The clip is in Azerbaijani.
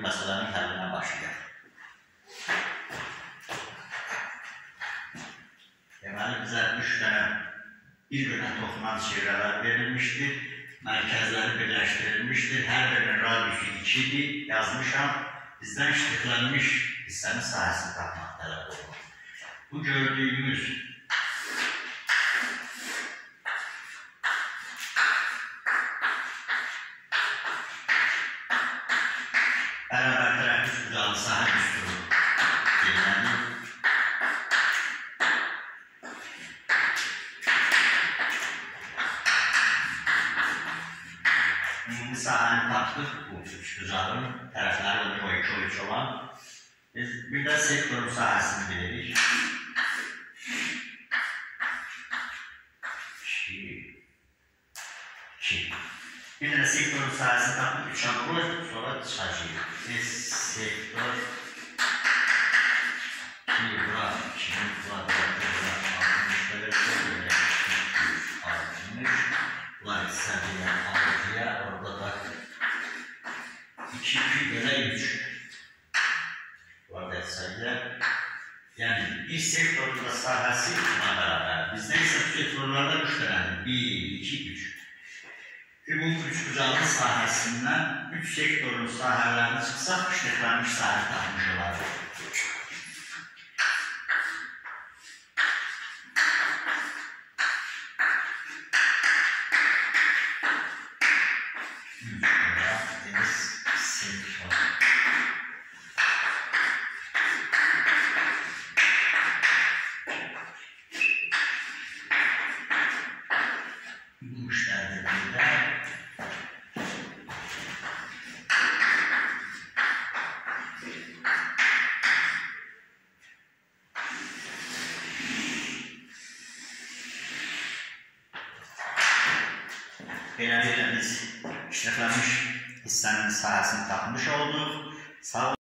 məsələnin həllinə başlayaq. Deməli, bizə 3 dənə bir-birinə toxunan çevrələr verilmişdir, mərkəzləri birləşdirilmişdir, hər birinin radiusu 2-dir, yazmışam, bizdən şərhlənmiş hissənin sahəsini tapmaq tələb olunur. Bu gördüyümüz bərabər tərəf üst bucağı sahə düsturu deyiləndir. Ümumi sahəni tapdıq bu üst bucağın tərəfləri o 2 olan. Biz bir də sektorun sahəsini bilirik. 2. Bir də sektorun sahəsini tapdıq 3 aboy, sonra çıxacaq. Sektor 2, bura 2, bura 60 belə 60, bunlar səviyyə 6-ya, orada da 2 belə 3. Bunlar da səviyyə. Yəni, bir sektorun da sahəsi buna bərabər. Bizdə isə bu sektorlarda 3 dənədir. 1, 2, 3. Bu üç bucağın sahəsindən 3 sektorun sahələrini çıxsaq, şərhlənmiş sahə tapmış olarıq. Bu müştərilərdə belə biz şərhlənmiş hissənin sahəsini tapmış olduq.